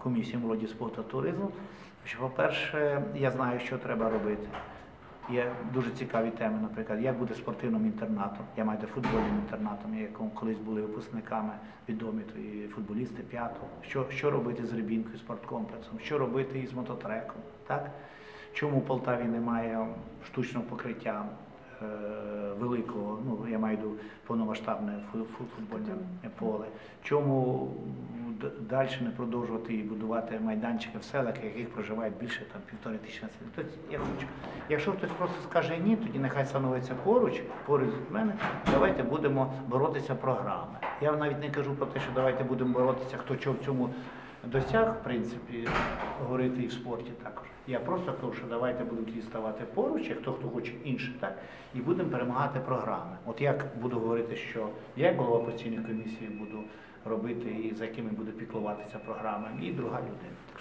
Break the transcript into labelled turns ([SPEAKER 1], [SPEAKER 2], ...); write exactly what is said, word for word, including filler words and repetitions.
[SPEAKER 1] комісії молоді, спорту та туризму, що, по-перше, я знаю, що треба робити. Є дуже цікаві теми, наприклад, як буде спортивним інтернатом, я маю футбольним інтернатом, якому колись були випускниками відомі і футболісти п'ятого. Що, що робити з Рибінкою, спорткомплексом, що робити із мототреком, так? Чому в Полтаві немає штучного покриття е, великого, ну, я маю повномасштабне футбольне поле, чому далі не продовжувати і будувати майданчики в селах, яких проживають більше там, півтори тисячі населення. Тобто, я хочу, якщо хтось просто скаже ні, тоді нехай становиться поруч, поруч від мене, давайте будемо боротися програми. Я навіть не кажу про те, що давайте будемо боротися, хто чого в цьому досяг, в принципі, говорити і в спорті також. Я просто кажу, що давайте будуть ставати поруч, як хто, хто хоче інше, так, і будемо перемагати програми. От як буду говорити, що я, як голова постійної комісії, буду робити і за якими буду піклуватися програмами, і друга людина.